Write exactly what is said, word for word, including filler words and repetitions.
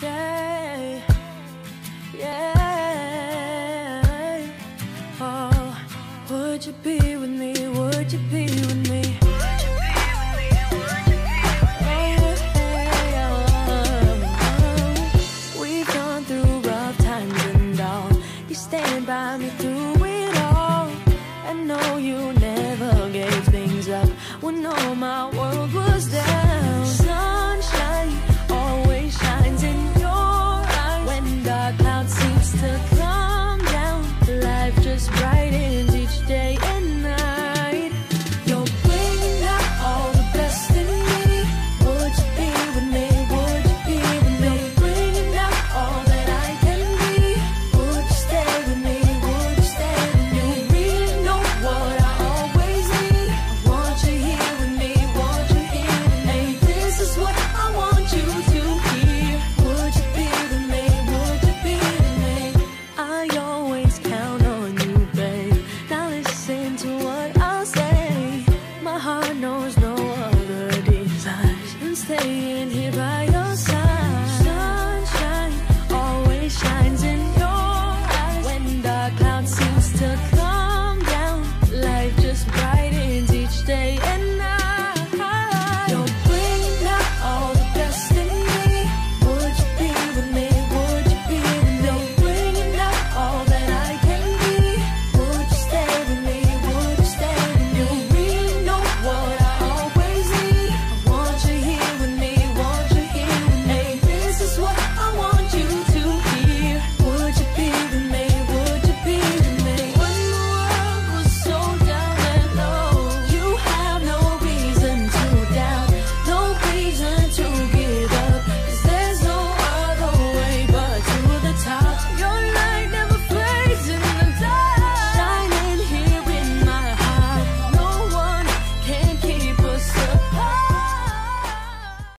stay. Yeah. Oh, would you be with me? Would you be with me? Stand by me through it all. I know you never gave things up when all my world was down. Sunshine always shines in your eyes. When dark cloud seems to come down, life just brightens each day and night. You're bringing out all the best in me. Would you be with me? Would you be with me? You're bringing out all that I can be. Would you stay with me? Would you stay with me? You really know what I always need. I want you here with me. Want you here with me. Hey, this is what I want you to hear. Would you be with me? Would you be with me? I always count on you, babe. Now listen to what I'll say. My heart knows no other desires than staying here by